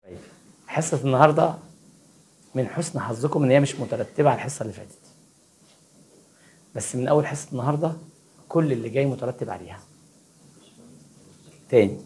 طيب، حصة النهاردة من حسن حظكم إن هي مش مترتبة على الحصة اللي فاتت، بس من أول حصة النهاردة كل اللي جاي مترتب عليها. تاني،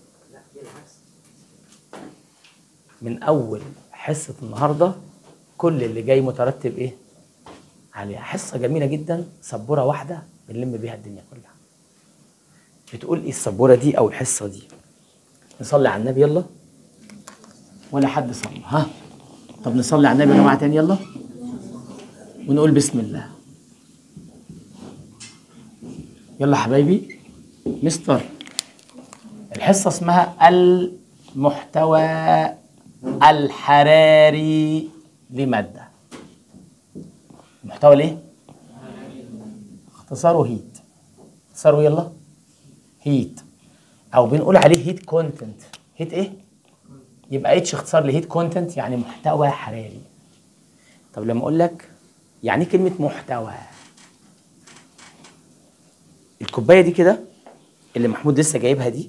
من أول حصة النهاردة كل اللي جاي مترتب إيه؟ عليها. حصة جميلة جدا، سبورة واحدة بنلم بيها الدنيا كلها. بتقول إيه السبورة دي أو الحصة دي؟ نصلي على النبي يلا. ولا حد صلى؟ ها؟ طب نصلي على النبي يا جماعة تاني يلا، ونقول بسم الله. يلا حبايبي. مستر، الحصة اسمها المحتوى الحراري لمادة. المحتوى ليه؟ اختصاره هيت. اختصاره يلا هيت، او بنقول عليه هيت كونتنت. هيت ايه؟ يبقى اتش اختصار لهيت كونتنت، يعني محتوى حراري. طب لما اقول لك يعني ايه كلمة محتوى؟ الكوباية دي كده اللي محمود لسه جايبها دي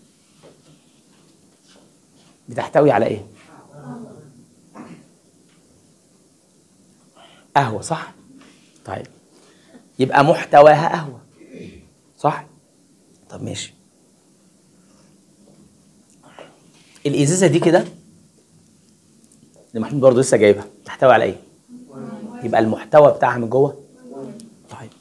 بتحتوي على ايه؟ قهوة، صح؟ طيب يبقى محتواها قهوة، صح؟ طب ماشي. الازازة دي كده اللي محمود برضه لسه جايبها تحتوي على ايه؟ يبقى المحتوى بتاعها من جوه. طيب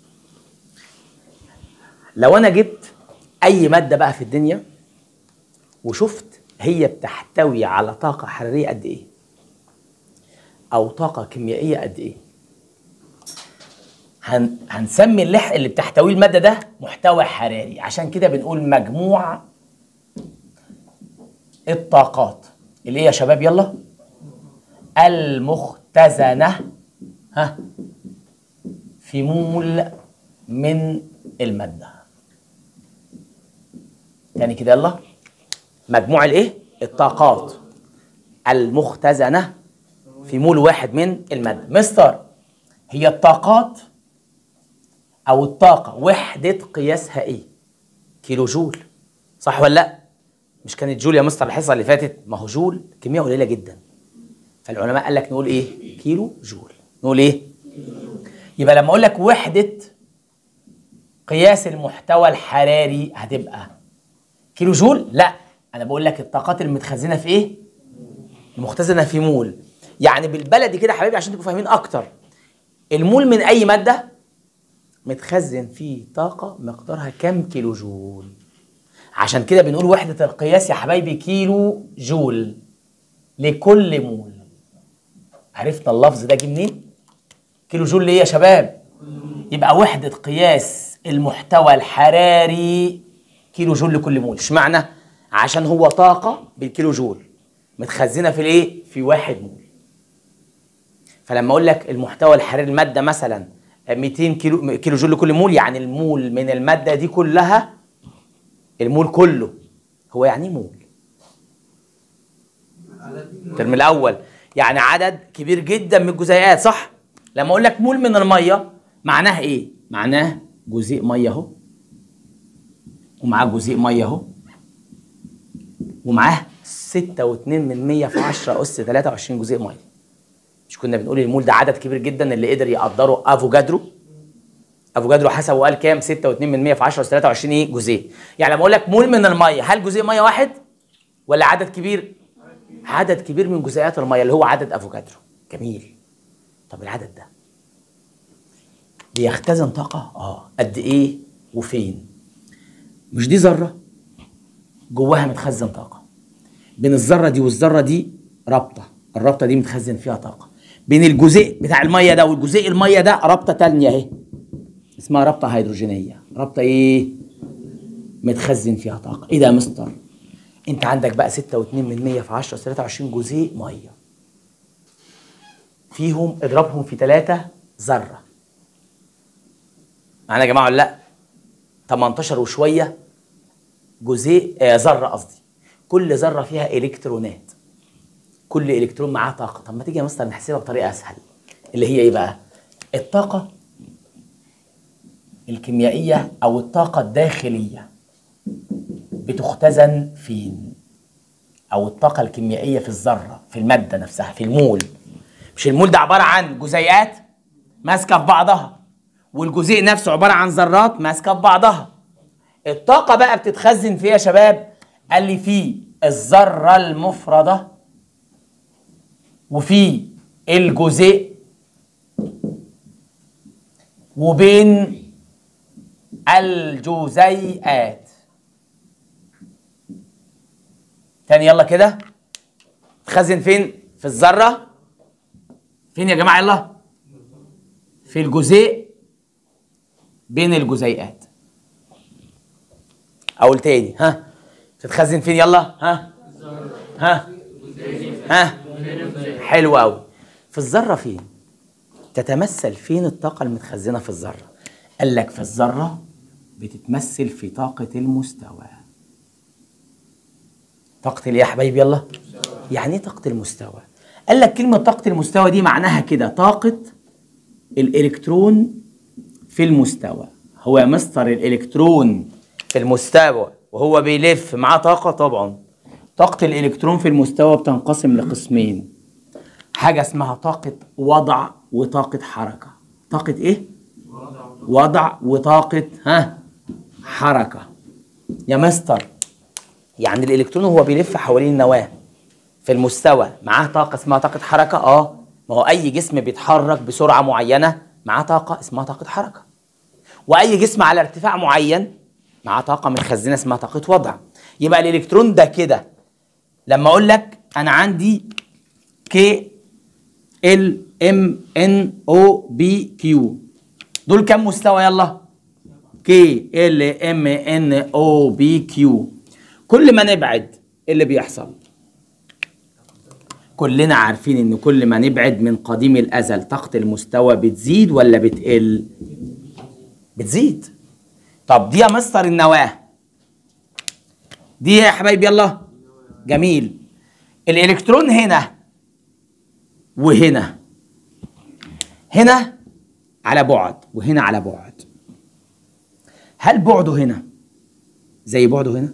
لو انا جبت اي مادة بقى في الدنيا وشفت هي بتحتوي على طاقة حرارية قد ايه؟ او طاقة كيميائية قد ايه؟ هنسمي اللي بتحتويه المادة ده محتوى حراري. عشان كده بنقول مجموع الطاقات اللي هي يا شباب يلا المختزنة في مول من المادة. يعني كده يلا، مجموع الايه؟ الطاقات المختزنة في مول واحد من المادة. مستر، هي الطاقات او الطاقة وحدة قياسها ايه؟ كيلو جول، صح ولا لا؟ مش كانت جول يا مستر الحصة اللي فاتت؟ ما هو جول كمية قليلة جدا، فالعلماء قال لك نقول ايه؟ كيلو جول. نقول ايه؟ يبقى لما اقول لك وحدة قياس المحتوى الحراري هتبقى كيلو جول؟ لا، انا بقول لك الطاقات المتخزنة في ايه؟ المختزنة في مول. يعني بالبلدي كده حبايبي عشان تبقوا فاهمين اكتر، المول من اي مادة متخزن فيه طاقة مقدارها كام كيلو جول. عشان كده بنقول وحدة القياس يا حبايبي كيلو جول لكل مول. عرفنا اللفظ ده جه منين؟ كيلو جول ليه يا شباب؟ يبقى وحدة قياس المحتوى الحراري كيلو جول لكل مول. اشمعنى؟ عشان هو طاقة بالكيلو جول متخزنة في الايه؟ في واحد مول. فلما اقول لك المحتوى الحراري المادة مثلا 200 كيلو جول لكل مول، يعني المول من المادة دي كلها، المول كله هو يعني مول. الترم الاول يعني عدد كبير جدا من الجزيئات، صح؟ لما اقول لك مول من الميه معناها ايه؟ معناه جزيء ميه اهو، ومعاه جزيء ميه اهو، ومعاه 6.2 في 10 أس 23 جزيء ميه. مش كنا بنقول المول ده عدد كبير جدا اللي قدر يقدره افوجادرو؟ افوجادرو حسب وقال كام؟ 6.2 في 10 أس 23 ايه؟ جزيء. يعني لما اقول لك مول من الميه، هل جزيء ميه واحد ولا عدد كبير؟ عدد كبير من جزيئات الميه اللي هو عدد افوجادرو. جميل. طب العدد ده بيختزن طاقة؟ قد ايه وفين؟ مش دي ذرة جواها متخزن طاقة، بين الذرة دي والذرة دي رابطة، الرابطة دي متخزن فيها طاقة، بين الجزيء بتاع المية ده والجزيء المية ده رابطة تانية اهي اسمها رابطة هيدروجينية. رابطة ايه؟ متخزن فيها طاقة. ايه ده يا مستر؟ انت عندك بقى 6.2 في 10 23 جزيء مية، فيهم اضربهم في 3 ذرة. معانا يا جماعة ولا لا؟ 18 وشوية جزيء ذرة قصدي. كل ذرة فيها إلكترونات، كل إلكترون معاه طاقة. طب ما تيجي يا مستر نحسبها بطريقة أسهل، اللي هي إيه بقى؟ الطاقة الكيميائية أو الطاقة الداخلية بتختزن فين؟ او الطاقه الكيميائيه في الذره، في الماده نفسها، في المول. مش المول ده عباره عن جزيئات ماسكه في بعضها، والجزيء نفسه عباره عن ذرات ماسكه في بعضها. الطاقه بقى بتتخزن فيها يا شباب، قال لي في الذره المفرده وفي الجزيء وبين الجزيئات. تاني يلا كده، تخزن فين؟ في الذرة. فين يا جماعة؟ يلا في الجزيء بين الجزيئات. أقول تاني، ها تتخزن فين؟ يلا ها حلو أوي. في الذرة فين؟ تتمثل فين الطاقة المتخزنة في الذرة؟ قال لك في الذرة بتتمثل في طاقة المستوى. طاقة ايه يا حبايبي؟ يلا يعني ايه طاقة المستوى؟ قال لك كلمة طاقة المستوى دي معناها كده طاقة الإلكترون في المستوى. هو يا مستر الإلكترون في المستوى وهو بيلف معاه طاقة؟ طبعا. طاقة الإلكترون في المستوى بتنقسم لقسمين، حاجة اسمها طاقة وضع وطاقة حركة. طاقة ايه؟ وضع وطاقة حركة. يا مستر يعني الإلكترون وهو بيلف حوالين النواة في المستوى معاه طاقة اسمها طاقة حركة؟ ما هو أي جسم بيتحرك بسرعة معينة معاه طاقة اسمها طاقة حركة، وأي جسم على ارتفاع معين معاه طاقة متخزنة اسمها طاقة وضع. يبقى الإلكترون ده كده لما أقول لك أنا عندي كي ال ام ان او بي كيو، دول كام مستوى؟ يلا كي ال ام ان او بي كيو. كل ما نبعد ايه اللي بيحصل؟ كلنا عارفين ان كل ما نبعد من قديم الازل طاقة المستوى بتزيد ولا بتقل؟ بتزيد. طب دي يا مستر النواة دي يا حبايبي، يلا جميل. الالكترون هنا وهنا، هنا على بعد وهنا على بعد. هل بعده هنا زي بعده هنا؟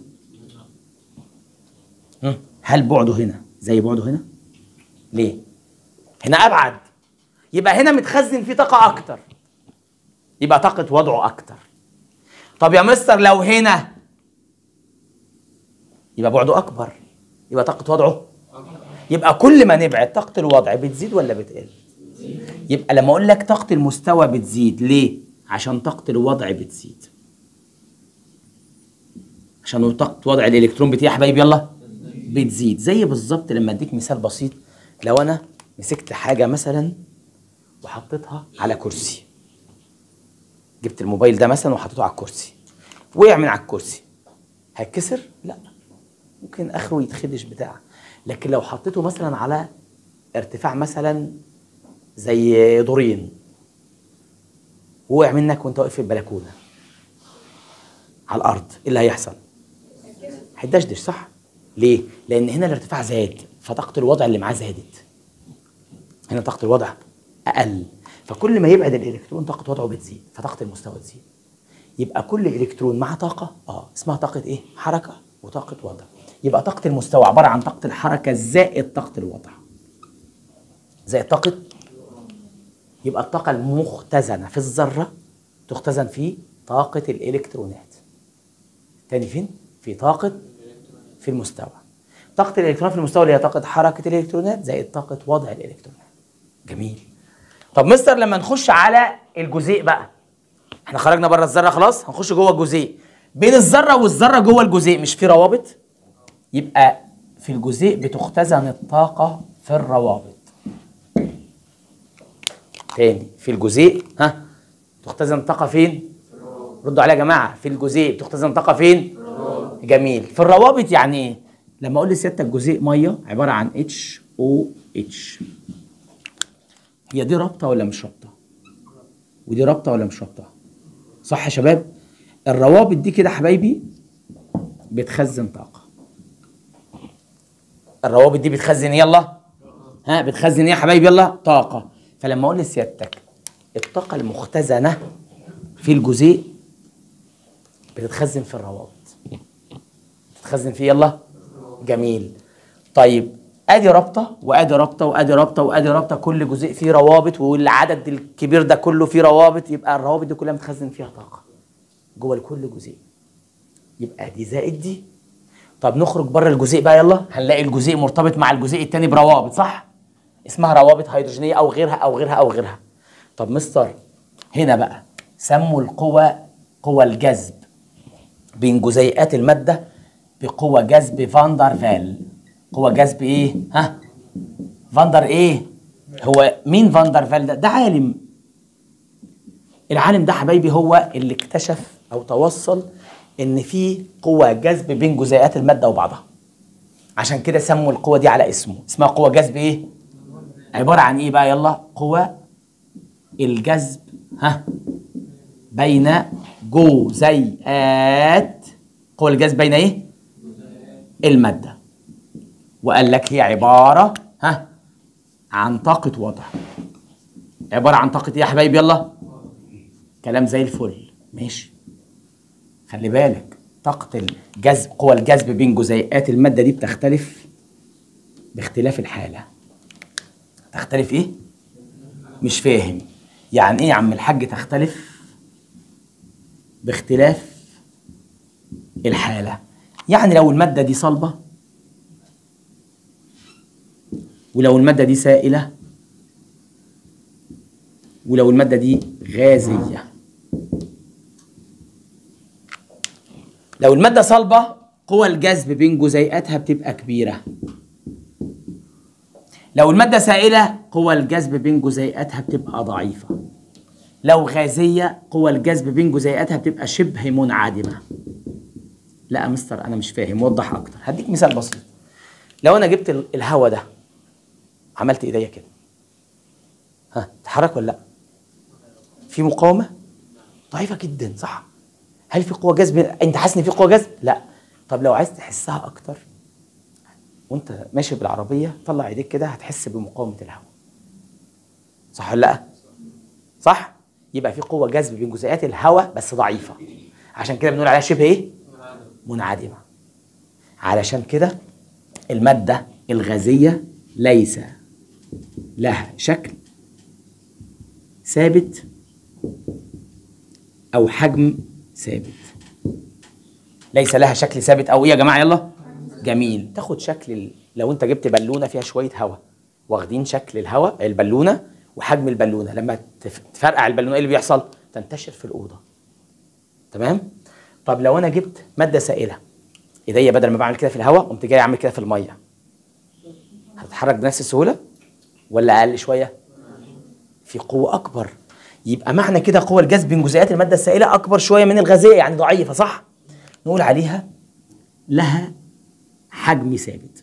هل بعده هنا زي بعده هنا؟ ليه؟ هنا أبعد، يبقى هنا متخزن فيه طاقة أكتر، يبقى طاقة وضعه أكتر. طب يا مستر لو هنا يبقى بعده أكبر، يبقى طاقة وضعه. يبقى كل ما نبعد طاقة الوضع بتزيد ولا بتقل؟ يبقى لما أقول لك طاقة المستوى بتزيد، ليه؟ عشان طاقة الوضع بتزيد. عشان طاقة وضع الإلكترون يا حبايبي يلا بتزيد. زي بالظبط لما أديك مثال بسيط، لو أنا مسكت حاجة مثلا وحطيتها على كرسي، جبت الموبايل ده مثلا وحطيته على الكرسي، وقع من على الكرسي، هيتكسر؟ لا، ممكن اخره يتخدش بتاع. لكن لو حطيته مثلا على ارتفاع مثلا زي دورين، وقع منك وانت واقف في البلكونه على الارض، ايه اللي هيحصل؟ هيدشدش، صح؟ ليه؟ لان هنا الارتفاع زاد فطاقه الوضع اللي معاه زادت، هنا طاقه الوضع اقل. فكل ما يبعد الالكترون طاقه وضعه بتزيد فطاقه المستوى تزيد. يبقى كل الكترون معاه طاقه اسمها طاقه ايه؟ حركه وطاقه وضع. يبقى طاقه المستوى عباره عن طاقه الحركه زائد طاقه الوضع زائد طاقه. يبقى الطاقه المختزنه في الذره تختزن في طاقه الالكترونات. تاني فين؟ في طاقه في المستوى. طاقه الالكترون في المستوى اللي هي طاقه حركه الالكترونات زائد طاقه وضع الالكترونات. جميل. طب مستر لما نخش على الجزيء بقى، احنا خرجنا بره الذره خلاص، هنخش جوه الجزيء. بين الذره والذره جوه الجزيء مش في روابط؟ يبقى في الجزيء بتختزن الطاقه في الروابط. تاني، في الجزيء تختزن طاقه فين؟ ردوا عليا يا جماعه. في الجزيء بتختزن طاقه فين؟ جميل. في الروابط يعني ايه؟ لما اقول لسيادتك جزيء ميه عباره عن HOH، هي دي رابطه ولا مش رابطه؟ ودي رابطه ولا مش رابطه؟ صح يا شباب؟ الروابط دي كده حبايبي بتخزن طاقه. الروابط دي بتخزن يلا بتخزن ايه يا حبايبي؟ يلا طاقه. فلما اقول لسيادتك الطاقه المختزنه في الجزيء بتتخزن في الروابط. بتتخزن في يلا جميل. طيب ادي رابطه وادي رابطه وادي رابطه وادي رابطه، كل جزيء فيه روابط، والعدد الكبير ده كله فيه روابط، يبقى الروابط دي كلها متخزن فيها طاقه جوه كل جزيء، يبقى دي زائد دي. طب نخرج بره الجزيء بقى، يلا هنلاقي الجزيء مرتبط مع الجزيء التاني بروابط، صح؟ اسمها روابط هيدروجينيه او غيرها او غيرها او غيرها. طب مستر هنا بقى سموا قوى الجذب بين جزيئات الماده بقوة جذب فاندر. قوة جذب ايه؟ ها؟ فاندر ايه؟ هو مين فاندر ده؟ ده عالم. العالم ده حبايبي هو اللي اكتشف او توصل ان في قوة جذب بين جزيئات المادة وبعضها. عشان كده سموا القوة دي على اسمه، اسمها قوة جذب ايه؟ عبارة عن ايه بقى؟ يلا قوة الجذب بين جزيئات. قوة الجذب بين ايه؟ المادة. وقال لك هي عبارة عن طاقة وضع. عبارة عن طاقة ايه يا حبايبي؟ يلا كلام زي الفل، ماشي. خلي بالك طاقة الجذب، قوى الجذب بين جزيئات المادة دي بتختلف باختلاف الحالة. تختلف ايه؟ مش فاهم يعني ايه يا عم الحاج تختلف باختلاف الحالة؟ يعني لو المادة دي صلبة ولو المادة دي سائلة ولو المادة دي غازية. لو المادة صلبة قوى الجذب بين جزيئاتها بتبقى كبيرة. لو المادة سائلة قوى الجذب بين جزيئاتها بتبقى ضعيفة. لو غازية قوى الجذب بين جزيئاتها بتبقى شبه منعدمة. لا يا مستر أنا مش فاهم، وضح أكتر. هديك مثال بسيط. لو أنا جبت الهواء ده عملت إيديا كده، اتحرك ولا لأ؟ في مقاومة ضعيفة جدا، صح؟ هل في قوة جذب؟ أنت حاسس إن في قوة جذب؟ لا. طب لو عايز تحسها أكتر وأنت ماشي بالعربية طلع إيديك كده هتحس بمقاومة الهواء، صح ولا لأ؟ صح؟ يبقى في قوة جذب بين جزيئات الهواء بس ضعيفة، عشان كده بنقول عليها شبه إيه؟ منعدمة. علشان كده المادة الغازية ليس لها شكل ثابت أو حجم ثابت. ليس لها شكل ثابت أو إيه يا جماعة؟ يلا جميل. تاخد شكل لو أنت جبت بالونة فيها شوية هواء، واخدين شكل الهواء البالونة وحجم البالونة، لما تفرقع البالونة إيه اللي بيحصل؟ تنتشر في الأوضة. تمام؟ طب لو أنا جبت مادة سائلة، إيديا بدل ما بعمل كده في الهواء قمت جاي أعمل كده في المية، هتتحرك بنفس السهولة ولا أقل شوية؟ في قوة أكبر. يبقى معنى كده قوة الجذب بين جزيئات المادة السائلة أكبر شوية من الغازية، يعني ضعيفة، صح؟ نقول عليها لها حجم ثابت.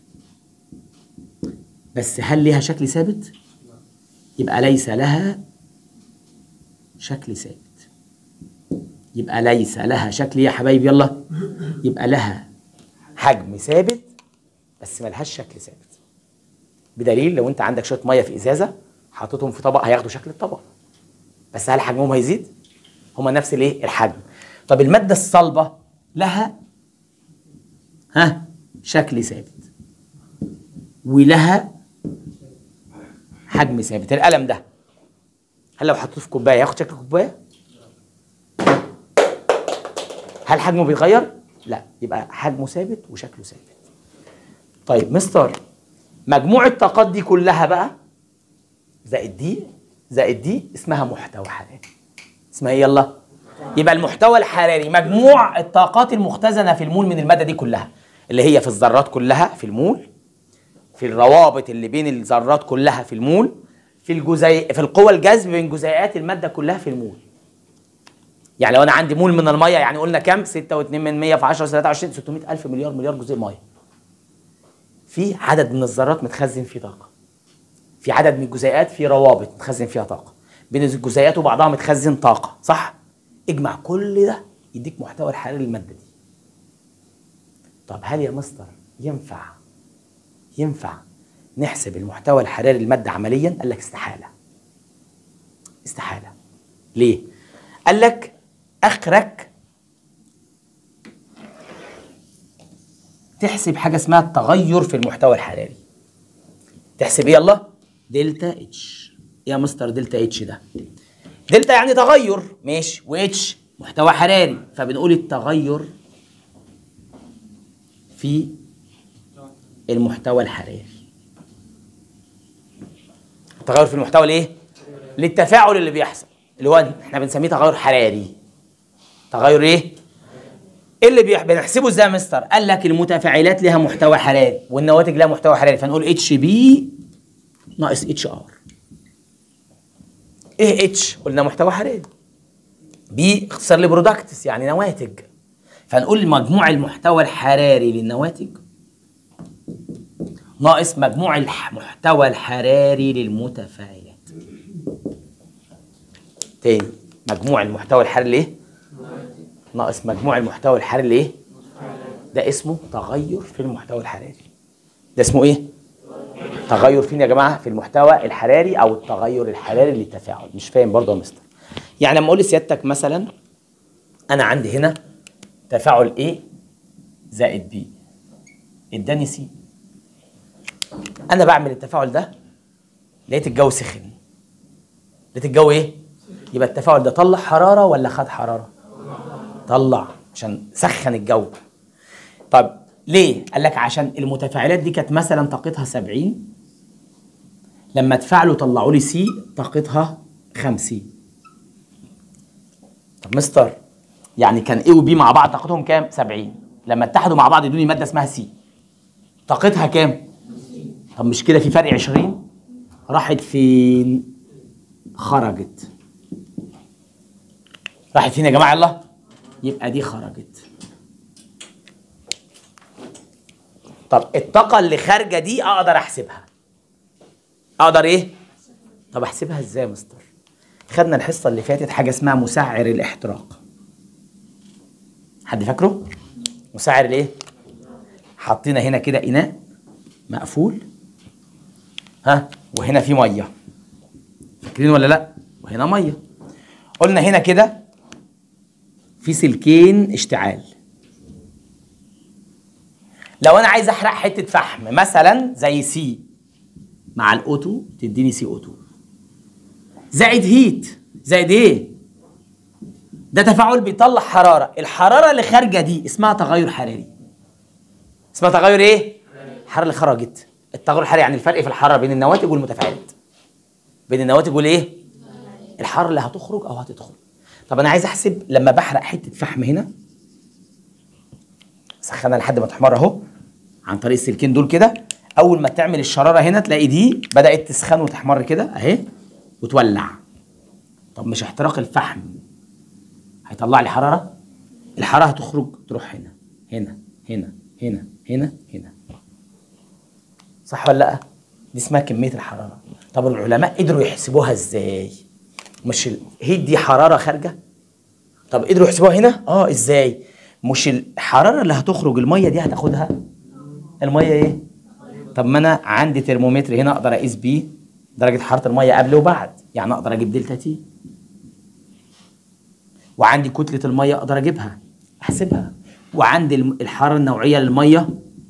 بس هل لها شكل ثابت؟ يبقى ليس لها شكل ثابت. يبقى ليس لها شكل يا حبايبي، يلا يبقى لها حجم ثابت بس ما لهاش شكل ثابت. بدليل لو انت عندك شويه ميه في ازازه حاططهم في طبق هياخدوا شكل الطبق، بس هل حجمهم هيزيد؟ هما نفس الايه؟ الحجم. طب الماده الصلبه لها شكل ثابت ولها حجم ثابت. القلم ده هل لو حطيته في كوبايه ياخد شكل كوبايه؟ هل حجمه بيتغير؟ لا، يبقى حجمه ثابت وشكله ثابت. طيب مستر مجموع الطاقات دي كلها بقى زائد دي اسمها محتوى حراري. اسمها ايه؟ يلا يبقى المحتوى الحراري مجموع الطاقات المختزنه في المول من الماده دي كلها، اللي هي في الذرات كلها في المول، في الروابط اللي بين الذرات كلها في المول، في القوى الجذب بين جزيئات الماده كلها في المول. يعني لو انا عندي مول من الميه، يعني قلنا كام؟ 6.2 في 10 23 600,000 مليار جزيء ميه. في عدد من الذرات متخزن فيه طاقه، في عدد من الجزيئات في روابط متخزن فيها طاقه، بين الجزيئات وبعضها متخزن طاقه، صح؟ اجمع كل ده يديك محتوى الحراري للماده دي. طب هل يا مستر ينفع نحسب المحتوى الحراري للماده عمليا؟ قال لك استحاله. ليه؟ قال لك اخرك تحسب حاجه اسمها التغير في المحتوى الحراري. تحسب ايه؟ يلا، دلتا اتش. يا مستر دلتا اتش ده، دلتا يعني تغير، ماشي، واتش محتوى حراري، فبنقول التغير في المحتوى الحراري. التغير في المحتوى الايه؟ للتفاعل اللي بيحصل، اللي هو احنا بنسميه تغير حراري. تغير ايه؟ اللي بنحسبه ازاي يا مستر؟ قال لك المتفاعلات لها محتوى حراري والنواتج لها محتوى حراري، فنقول اتش بي ناقص اتش ار. ايه اتش؟ قلنا محتوى حراري. بي اختصار لبرودكتس يعني نواتج، فنقول مجموع المحتوى الحراري للنواتج ناقص مجموع المحتوى الحراري للمتفاعلات. تاني، مجموع المحتوى الحراري لايه؟ ناقص مجموع المحتوى الحراري لايه؟ ده اسمه تغير في المحتوى الحراري. ده اسمه ايه؟ تغير فين يا جماعه؟ في المحتوى الحراري او التغير الحراري للتفاعل. مش فاهم برضه يا مستر؟ يعني لما اقول لسيادتك مثلا انا عندي هنا تفاعل A زائد B اداني C، انا بعمل التفاعل ده لقيت الجو سخن. لقيت الجو ايه؟ يبقى التفاعل ده طلع حراره ولا خد حراره؟ طلع، عشان سخن الجو. طب ليه؟ قال لك عشان المتفاعلات دي كانت مثلا طاقتها 70، لما اتفاعلوا طلعوا لي سي طاقتها 50. طب مستر يعني كان ايه وبي مع بعض طاقتهم كام؟ 70. لما اتحدوا مع بعض يدوني ماده اسمها سي طاقتها كام؟ طب مش كده في فرق 20؟ راحت فين؟ خرجت. راحت فين يا جماعه؟ يلا، يبقى دي خرجت. طب الطاقه اللي خارجه دي اقدر احسبها. اقدر ايه؟ طب احسبها ازاي يا مستر؟ خدنا الحصه اللي فاتت حاجه اسمها مسعر الاحتراق. حد فاكره؟ مسعر الايه؟ حطينا هنا كده اناء مقفول، ها، وهنا في ميه، فاكرين ولا لا؟ وهنا ميه. قلنا هنا كده في سلكين اشتعال. لو انا عايز احرق حته فحم مثلا زي سي مع الاوتو تديني سي اوتو زائد هيت زائد ايه؟ ده تفاعل بيطلع حراره، الحراره اللي خارجه دي اسمها تغير حراري. اسمها تغير ايه؟ الحراره اللي خرجت. التغير الحراري يعني الفرق في الحراره بين النواتج والمتفاعلات. بين النواتج والايه؟ الحراره اللي هتخرج او هتدخل. طب انا عايز احسب لما بحرق حته فحم هنا، سخنها لحد ما تحمر اهو عن طريق السلكين دول كده، اول ما تعمل الشراره هنا تلاقي دي بدات تسخن وتحمر كده اهي وتولع. طب مش احتراق الفحم هيطلع لي حراره؟ الحراره هتخرج تروح هنا هنا هنا هنا هنا هنا، صح ولا لا؟ دي اسمها كميه الحراره. طب العلماء قدروا يحسبوها ازاي؟ مش هي دي حراره خارجه؟ طب قدروا يحسبوها هنا؟ ازاي؟ مش الحراره اللي هتخرج الميه دي هتاخدها الميه ايه؟ طب ما انا عندي ترمومتر هنا اقدر اقيس بيه درجه حراره الميه قبل وبعد، يعني اقدر اجيب دلتا تي. وعندي كتله الميه اقدر اجيبها احسبها، وعندي الحراره النوعيه للميه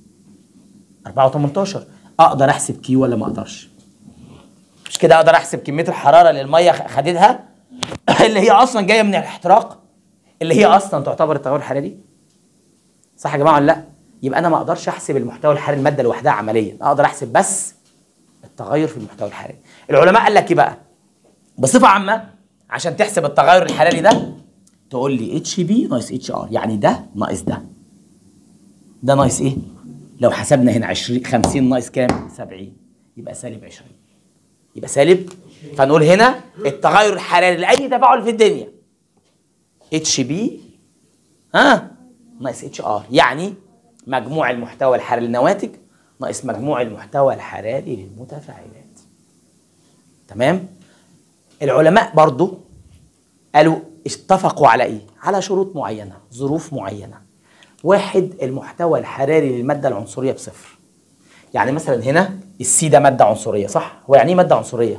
4 و18 اقدر احسب كيو ولا ما اقدرش؟ مش كده اقدر احسب كميه الحراره اللي الميه خدتها اللي هي اصلا جايه من الاحتراق، اللي هي اصلا تعتبر التغير الحراري. صح يا جماعه ولا لا؟ يبقى انا ما اقدرش احسب المحتوى الحراري الماده لوحدها عمليا، اقدر احسب بس التغير في المحتوى الحراري. العلماء قال لك ايه بقى؟ بصفه عامه عشان تحسب التغير الحراري ده تقول لي اتش بي ناقص اتش ار، يعني ده ناقص ده. ده ناقص ايه؟ لو حسبنا هنا 20 50 ناقص كام؟ 70، يبقى سالب 20. يبقى سالب، فنقول هنا التغير الحراري لاي تفاعل في الدنيا اتش بي ناقص اتش ار، يعني مجموع المحتوى الحراري للنواتج ناقص مجموع المحتوى الحراري للمتفاعلات. تمام؟ العلماء برضو قالوا اتفقوا على ايه؟ على شروط معينه، ظروف معينه. واحد، المحتوى الحراري للماده العنصريه بصفر. يعني مثلا هنا السي ده ماده عنصريه، صح؟ هو يعني ايه ماده عنصريه؟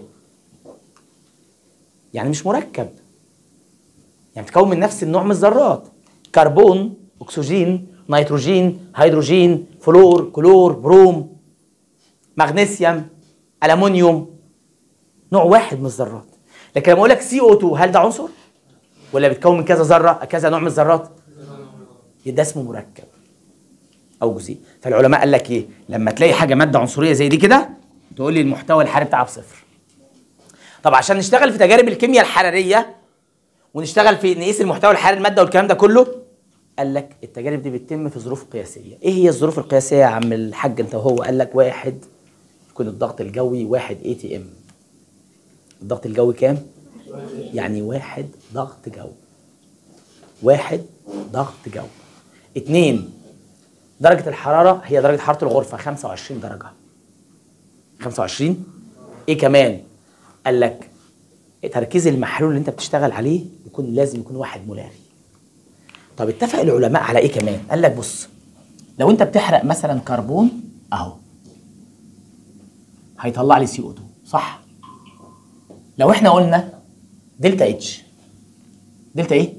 يعني مش مركب، يعني بتتكون من نفس النوع من الذرات، كربون، اكسجين، نيتروجين، هيدروجين، فلور، كلور، بروم، مغنيسيوم، ألمونيوم، نوع واحد من الذرات. لكن لما اقول لك CO2 هل ده عنصر؟ ولا بيتكون من كذا ذره، كذا نوع من الذرات؟ ده اسمه مركب او جزيء. فالعلماء قال لك ايه؟ لما تلاقي حاجه ماده عنصريه زي دي كده تقول لي المحتوى الحراري بتاعها بصفر. طب عشان نشتغل في تجارب الكيمياء الحراريه ونشتغل في نقيس المحتوى الحراري الماده والكلام ده كله، قال لك التجارب دي بتتم في ظروف قياسيه. ايه هي الظروف القياسيه يا عم الحاج انت وهو؟ قال لك واحد يكون الضغط الجوي 1 ATM. الضغط الجوي كام؟ يعني 1 ضغط جو. 1 ضغط جو. 2 درجة الحرارة هي درجة حرارة الغرفة 25 درجة. 25. ايه كمان؟ قال لك تركيز المحلول اللي انت بتشتغل عليه لازم يكون 1 مولاري. طب اتفق العلماء على ايه كمان؟ قال لك بص، لو انت بتحرق مثلا كربون اهو هيطلع لي CO2 صح؟ لو احنا قلنا دلتا اتش، دلتا ايه؟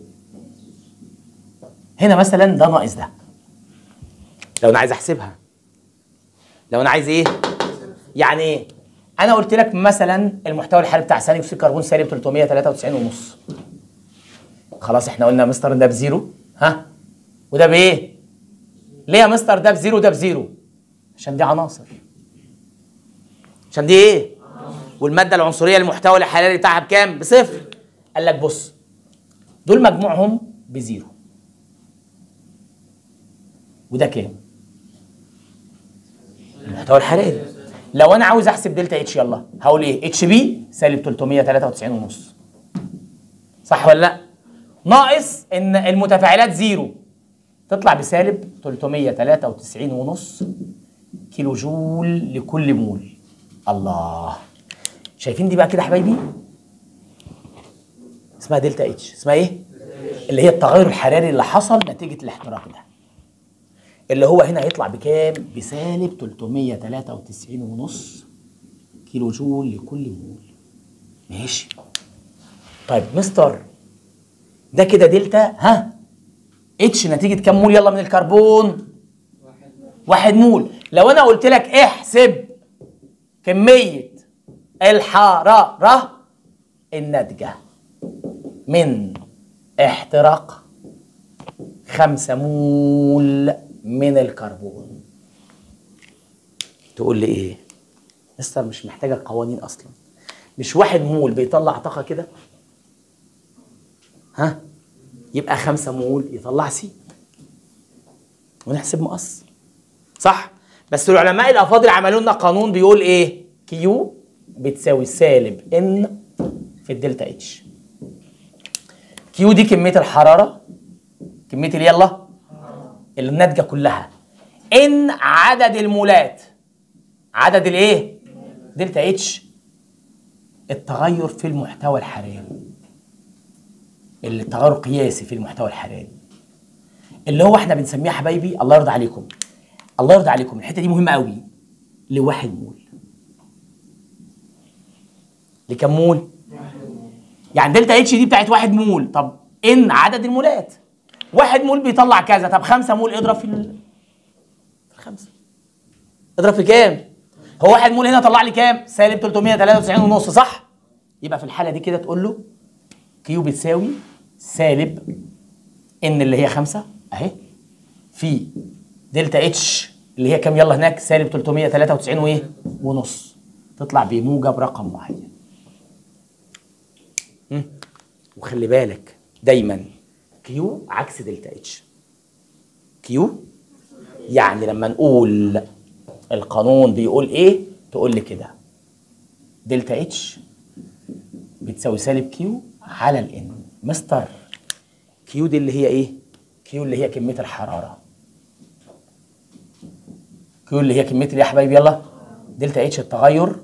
هنا مثلا ده ناقص ده. لو انا عايز احسبها، لو انا عايز ايه؟ يعني ايه؟ انا قلت لك مثلا المحتوى الحراري بتاع ثاني اكسيد الكربون سالب 393 ونص. خلاص احنا قلنا يا مستر ده بزيرو، ها؟ وده بايه؟ ليه يا مستر ده بزيرو وده بزيرو؟ عشان دي عناصر. عشان دي ايه؟ والماده العنصريه المحتوى الحراري بتاعها بكام؟ بصفر. قال لك بص، دول مجموعهم بزيرو. وده كام؟ المحتوى الحراري. لو انا عاوز احسب دلتا اتش يلا هقول ايه؟ اتش بي سالب 393 ونص. صح ولا لا؟ ناقص ان المتفاعلات زيرو تطلع بسالب 393 ونص كيلو جول لكل مول. الله، شايفين دي بقى كده يا حبايبي؟ اسمها دلتا اتش. اسمها ايه؟ اللي هي التغير الحراري اللي حصل نتيجه الاحتراق ده، اللي هو هنا هيطلع بكام؟ بسالب 393 ونص كيلو جول لكل مول. ماشي. طيب مستر ده كده دلتا اتش نتيجه كام مول يلا من الكربون؟ 1 مول. لو انا قلت لك احسب كميه الحراره الناتجه من احتراق 5 مول من الكربون، تقول لي ايه؟ مستر مش محتاجه قوانين اصلا، مش 1 مول بيطلع طاقه كده؟ يبقى 5 مول يطلع سي ونحسب مقص. صح؟ بس العلماء الافاضل عملوا لنا قانون بيقول ايه؟ كيو بتساوي سالب ان في الدلتا اتش. كيو دي كميه الحراره، كميه يلا الناتجه كلها، ان عدد المولات، عدد الايه؟ دلتا اتش التغير في المحتوى الحراري، التغير قياسي في المحتوى الحراري اللي هو احنا بنسميه حبايبي، الله يرضى عليكم، الله يرضى عليكم، الحته دي مهمه قوي، ل1 مول. لكم مول؟ يعني دلتا اتش دي بتاعت 1 مول. طب ان عدد المولات، 1 مول بيطلع كذا. طب 5 مول اضرب في الخمسه، اضرب في كام؟ هو 1 مول هنا طلع لي كام؟ سالب 393 ونص صح؟ يبقى في الحاله دي كده تقول له كيو بتساوي سالب ان اللي هي 5 اهي في دلتا اتش اللي هي كام يلا هناك؟ سالب 393 وايه؟ ونص. تطلع بموجب رقم معين. وخلي بالك دايما كيو عكس دلتا اتش. كيو يعني لما نقول القانون بيقول ايه تقول لي كده دلتا اتش بتساوي سالب كيو على الان. مستر كيو دي اللي هي ايه؟ كيو اللي هي كميه الحراره. كيو اللي هي كميه يا حبايبي يلا دلتا اتش التغير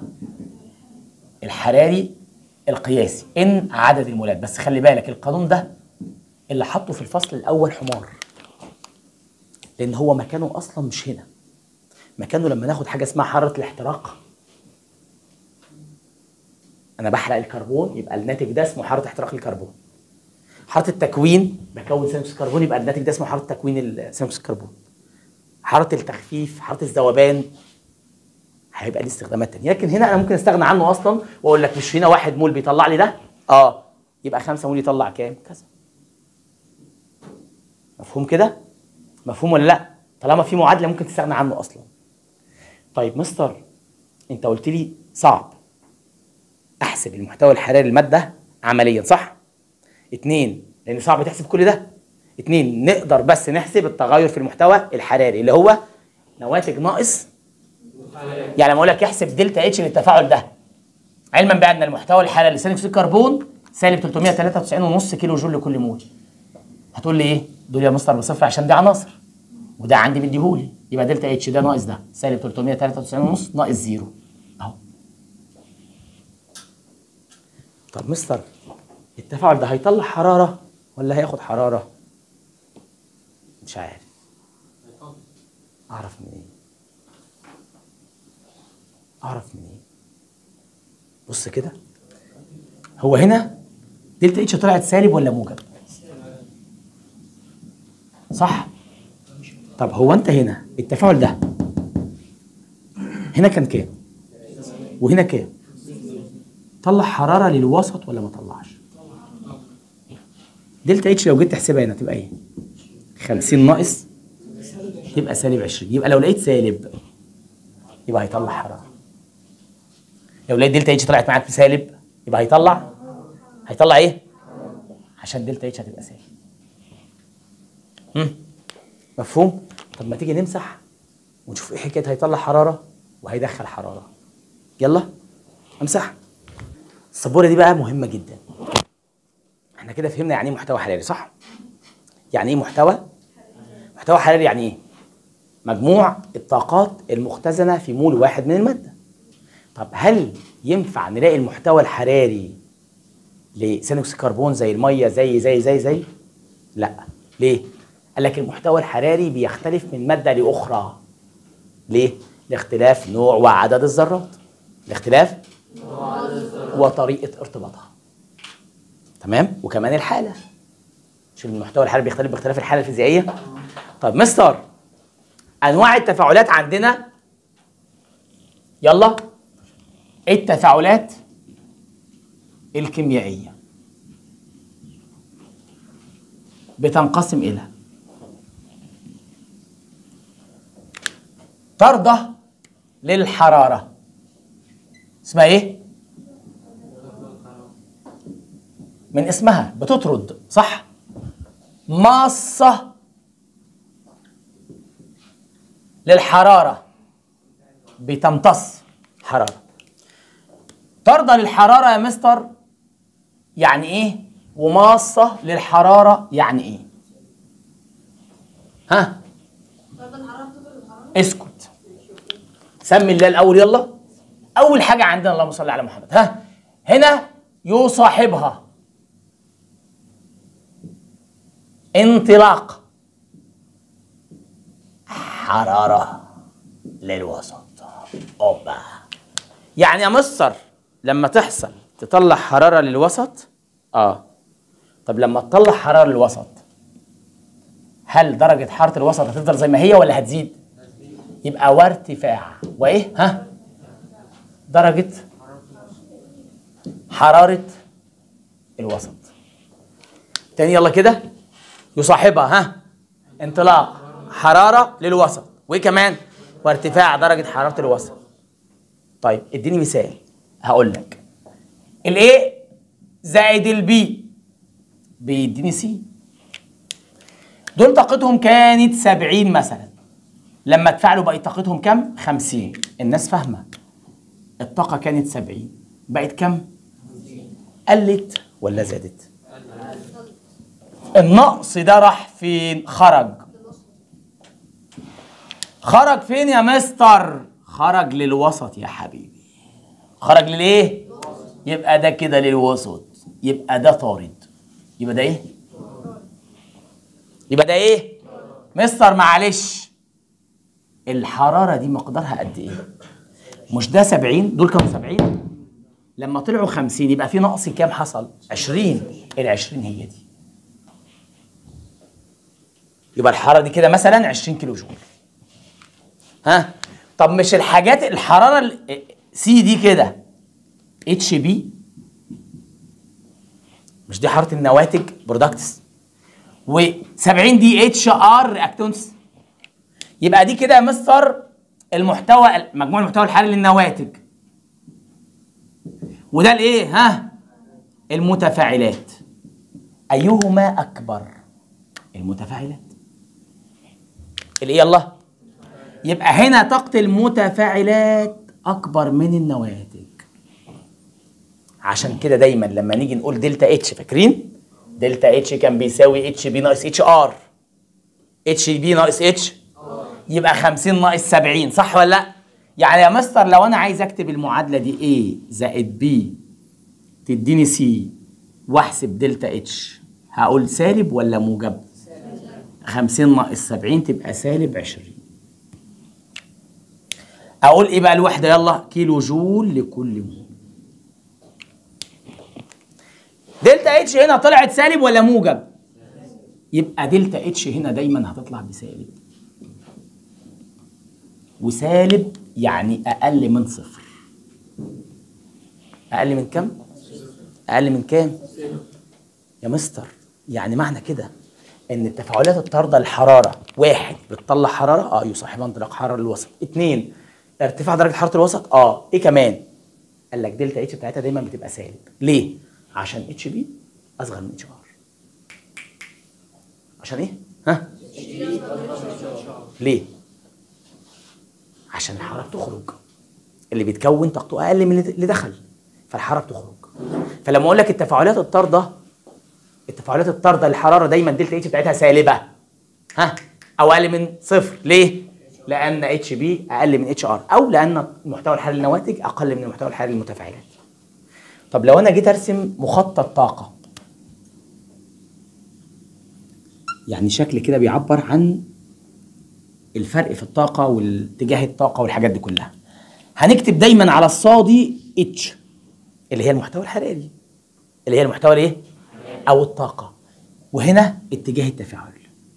الحراري القياسي، ان عدد المولات. بس خلي بالك القانون ده اللي حطه في الفصل الاول حمار، لان هو مكانه اصلا مش هنا، مكانه لما ناخد حاجه اسمها حراره الاحتراق. انا بحرق الكربون يبقى الناتج ده اسمه حراره احتراق الكربون. حراره التكوين بكون ثاني اكسيد الكربون، يبقى الناتج ده اسمه حراره تكوين ثاني اكسيد الكربون. حراره التخفيف، حراره الذوبان، هيبقى ليه استخدامات تانية. لكن هنا انا ممكن استغنى عنه اصلا واقول لك مش هنا 1 مول بيطلع لي ده، يبقى 5 مول يطلع كام؟ كذا. مفهوم كده؟ مفهوم ولا لا؟ طالما في معادله ممكن تستغنى عنه اصلا. طيب مستر، انت قلت لي صعب احسب المحتوى الحراري للماده عمليا، صح؟ 2 لان صعب تحسب كل ده. 2 نقدر بس نحسب التغير في المحتوى الحراري اللي هو نواتج ناقص، يعني لما اقول لك احسب دلتا اتش للتفاعل ده، علما بان المحتوى الحراري لثاني اكسيد الكربون سالب 393.5 كيلو جول لكل مول. هتقول لي ايه؟ دول يا مستر بصفر عشان دي عناصر وده عندي مديهولي، يبقى دلتا اتش ده ناقص ده سالب 393.5 ناقص 0 اهو. طب مستر التفاعل ده هيطلع حراره ولا هياخد حراره؟ مش عارف. اعرف منين؟ اعرف منين؟ بص كده، هو هنا دلتا اتش طلعت سالب ولا موجب؟ صح؟ طب هو انت هنا التفاعل ده هنا كان كام؟ وهنا كام؟ طلع حراره للوسط ولا ما طلعش؟ دلتا اتش لو جيت تحسبها هنا تبقى ايه؟ 50 ناقص تبقى سالب 20. يبقى لو لقيت سالب يبقى هيطلع حراره. لو لقيت دلتا اتش طلعت معاك بسالب يبقى هيطلع ايه؟ عشان دلتا اتش هتبقى سالب. مفهوم؟ طب ما تيجي نمسح ونشوف ايه حكايه هيطلع حراره وهيدخل حراره. يلا امسح. السبوره دي بقى مهمه جدا. احنا كده فهمنا يعني ايه محتوى حراري، صح؟ يعني ايه محتوى حراري؟ يعني ايه؟ مجموع الطاقات المختزنه في مول واحد من الماده. طب هل ينفع نلاقي المحتوى الحراري لثاني اكسيد الكربون زي الميه زي؟ لا. ليه؟ قال لك المحتوى الحراري بيختلف من ماده لاخرى. ليه؟ لاختلاف نوع وعدد الذرات. لاختلاف وطريقه ارتباطها. تمام؟ وكمان الحاله. مش المحتوى الحراري بيختلف باختلاف الحاله الفيزيائيه؟ طب مستر انواع التفاعلات عندنا، يلا، التفاعلات الكيميائيه بتنقسم الى طردة للحرارة، اسمها ايه؟ من اسمها بتطرد، صح؟ ماصة للحرارة بتمتص حرارة. طردة للحرارة يا مستر يعني ايه؟ وماصة للحرارة يعني ايه؟ ها؟ اسكت، سمي الله الاول. يلا، اول حاجه عندنا اللهم صل على محمد، ها هنا يصاحبها انطلاق حراره للوسط. اوبا، يعني يا مستر لما تحصل تطلع حراره للوسط، طب لما تطلع حراره للوسط هل درجه حراره الوسط هتفضل زي ما هي ولا هتزيد؟ يبقى وارتفاع وايه؟ ها؟ درجة حرارة الوسط. تاني يلا كده، يصاحبها انطلاق حرارة للوسط، وايه كمان؟ وارتفاع درجة حرارة الوسط. طيب اديني مثال. هقول لك الايه زائد البي بيديني سي. دول طاقتهم كانت 70 مثلا، لما اتفاعلوا بقت طاقتهم كام؟ 50. الناس فاهمه؟ الطاقه كانت 70 بقت كام؟ قلت ولا زادت؟ النقص ده راح فين؟ خرج فين يا مستر؟ خرج للوسط يا حبيبي. خرج للايه؟ يبقى ده كده للوسط، يبقى ده طارد. يبقى ده ايه؟ مستر معلش، الحرارة دي مقدارها قد ايه؟ مش ده 70؟ دول كانوا 70 لما طلعوا 50 يبقى في نقص كام حصل؟ 20. ال 20 هي دي. يبقى الحراره دي كده مثلا 20 كيلو جول. ها طب مش الحاجات الحراره سي دي كده اتش بي، مش دي حراره النواتج برودكتس، و70 دي اتش ار رياكتونس. يبقى دي كده يا مستر المحتوى، مجموع المحتوى الحراري للنواتج، وده الايه؟ ها المتفاعلات. ايهما اكبر؟ المتفاعلات. الايه؟ يلا. يبقى هنا طاقة المتفاعلات اكبر من النواتج. عشان كده دايما لما نيجي نقول دلتا اتش، فاكرين دلتا اتش كان بيساوي اتش بي ناقص اتش ار، اتش بي ناقص اتش، يبقى 50 ناقص 70، صح ولا لا؟ يعني يا مستر لو انا عايز اكتب المعادله دي A زائد B تديني C واحسب دلتا اتش، هقول سالب ولا موجب؟ 50 ناقص 70 تبقى سالب 20. اقول ايه بقى الوحده؟ يلا كيلو جول لكل مول. دلتا اتش هنا طلعت سالب ولا موجب؟ يبقى دلتا اتش هنا دايما هتطلع بسالب، وسالب يعني اقل من صفر. اقل من كم؟ اقل من كام يا مستر؟ يعني معنى كده ان التفاعلات الطارده الحراره، واحد بتطلع حراره يصاحبها انطلاق حراره للوسط، اثنين ارتفاع درجه حراره الوسط، ايه كمان؟ قال لك دلتا اتش بتاعتها دايما بتبقى سالب. ليه؟ عشان اتش بي اصغر من اتش ار. عشان ايه؟ ها؟ ليه؟ عشان الحراره بتخرج، اللي بيتكون طاقته اقل من اللي دخل، فالحراره بتخرج. فلما اقول لك التفاعلات الطارده الحراره دايما دلتا اتش بتاعتها سالبه، او اقل من صفر. ليه؟ لان اتش بي اقل من اتش ار، او لان المحتوى الحراري للنواتج اقل من المحتوى الحراري للمتفاعلات. طب لو انا جيت ارسم مخطط طاقه، يعني شكل كده بيعبر عن الفرق في الطاقه والاتجاه الطاقه والحاجات دي كلها، هنكتب دايما على الصادي اتش اللي هي المحتوى الحراري، اللي هي المحتوى الايه؟ او الطاقه، وهنا اتجاه التفاعل،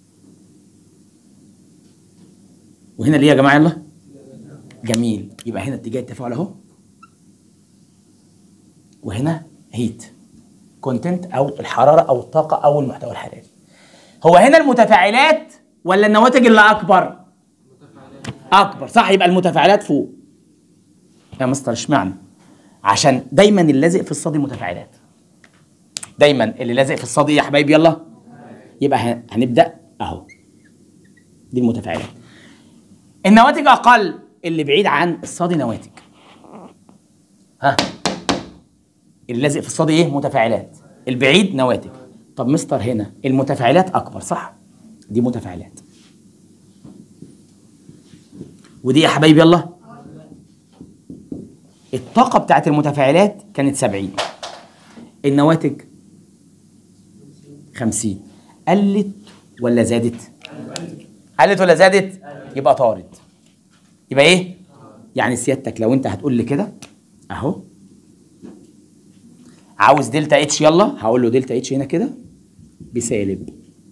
وهنا ليه يا جماعه؟ يلا جميل. يبقى هنا اتجاه التفاعل اهو، وهنا هيت كونتنت او الحراره او الطاقه او المحتوى الحراري. هو هنا المتفاعلات ولا النواتج اللي اكبر؟ اكبر، صح. يبقى المتفاعلات فوق يا مستر. اشمعنى؟ عشان دايما اللي لازق في الصادي متفاعلات، دايما اللي لازق في الصادي يا حبايبي. يلا يبقى هنبدا اهو، دي المتفاعلات. النواتج اقل، اللي بعيد عن الصادي نواتج. اللي لازق في الصادي ايه؟ متفاعلات، البعيد نواتج. طب مستر هنا المتفاعلات اكبر، صح؟ دي متفاعلات، ودي يا حبايبي يلا الطاقه بتاعت المتفاعلات كانت 70، النواتج 50. قلت ولا زادت؟ قلت ولا زادت؟ يبقى طارد. يبقى ايه؟ يعني سيادتك لو انت هتقول لي كده اهو، عاوز دلتا اتش، يلا هقول له دلتا اتش هنا كده بسالب.